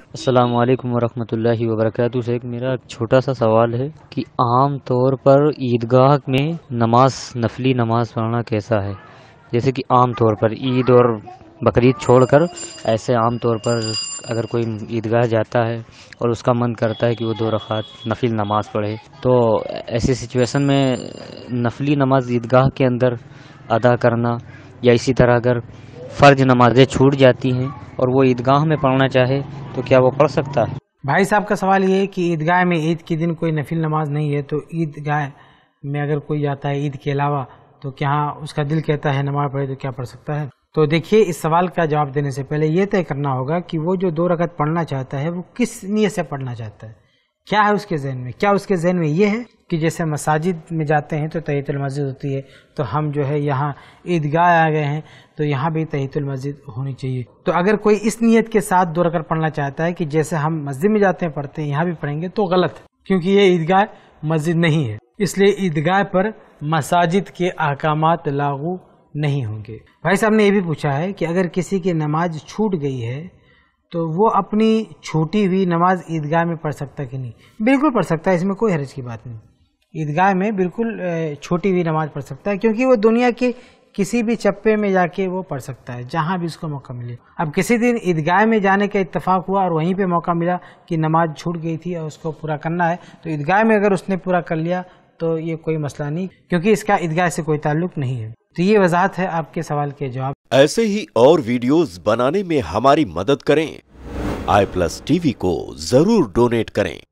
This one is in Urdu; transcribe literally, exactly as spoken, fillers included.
السلام علیکم ورحمۃ اللہ وبرکاتہ سے ایک میرا چھوٹا سا سوال ہے کہ عام طور پر عیدگاہ میں نماز نفلی نماز پڑھنا کیسا ہے؟ جیسے کہ عام طور پر عید اور بقرعید چھوڑ کر ایسے عام طور پر اگر کوئی عیدگاہ جاتا ہے اور اس کا من کرتا ہے کہ وہ دو رکعت نفل نماز پڑھے، تو ایسی سچویشن میں نفلی نماز عیدگاہ کے اندر ادا کرنا، یا اسی طرح اگر فرض نمازیں چھوٹ جاتی ہیں اور وہ عیدگاہ میں پڑھنا چاہے تو کیا وہ پڑھ سکتا ہے؟ بھائی صاحب کا سوال یہ ہے کہ عیدگاہ میں عید کے دن کوئی نفل نماز نہیں ہے، تو عیدگاہ میں اگر کوئی جاتا ہے عید کے علاوہ تو کیا اس کا دل کہتا ہے نماز پڑھے تو کیا پڑھ سکتا ہے؟ تو دیکھیے، اس سوال کا جواب دینے سے پہلے یہ طے کرنا ہوگا کہ وہ جو دو رکعت پڑھنا چاہتا ہے وہ کس نیت سے پڑھنا چاہتا ہے، کیا ہے اس کے ذہن میں؟ کیا اس کے ذہن میں یہ ہے کہ جیسے مساجد میں جاتے ہیں تو تحیۃ المسجد ہوتی ہے، تو ہم جو ہے یہاں عیدگاہ آ گئے ہیں تو یہاں بھی تحیۃ المسجد ہونی چاہیے؟ تو اگر کوئی اس نیت کے ساتھ دو رکعت پڑھنا چاہتا ہے کہ جیسے ہم مسجد میں جاتے ہیں پڑھتے ہیں یہاں بھی پڑھیں گے، تو غلط ہے، کیونکہ یہ عیدگاہ مسجد نہیں ہے، اس لیے عیدگاہ پر مساجد کے احکامات لاگو نہیں ہوں گے۔ بھائی صاحب نے یہ بھی پوچھا ہے کہ اگر کسی کی نماز چھوٹ گئی ہے تو وہ اپنی چھوٹی ہوئی نماز عیدگاہ میں پڑھ سکتا کہ نہیں؟ بالکل پڑھ سکتا ہے، اس میں کوئی حرج کی بات نہیں، عیدگاہ میں بالکل چھوٹی ہوئی نماز پڑھ سکتا ہے، کیونکہ وہ دنیا کے کسی بھی چپے میں جا کے وہ پڑھ سکتا ہے جہاں بھی اس کو موقع ملے۔ اب کسی دن عیدگاہ میں جانے کا اتفاق ہوا اور وہیں پہ موقع ملا کہ نماز چھوٹ گئی تھی اور اس کو پورا کرنا ہے، تو عیدگاہ میں اگر اس نے پورا کر لیا تو یہ کوئی مسئلہ نہیں، کیونکہ اس کا عیدگاہ سے کوئی تعلق نہیں ہے۔ تو یہ وضاحت ہے آپ کے سوال کے جواب۔ ایسے ہی اور ویڈیوز بنانے میں ہماری مدد کریں، آئی پلس ٹی وی کو ضرور ڈونیٹ کریں۔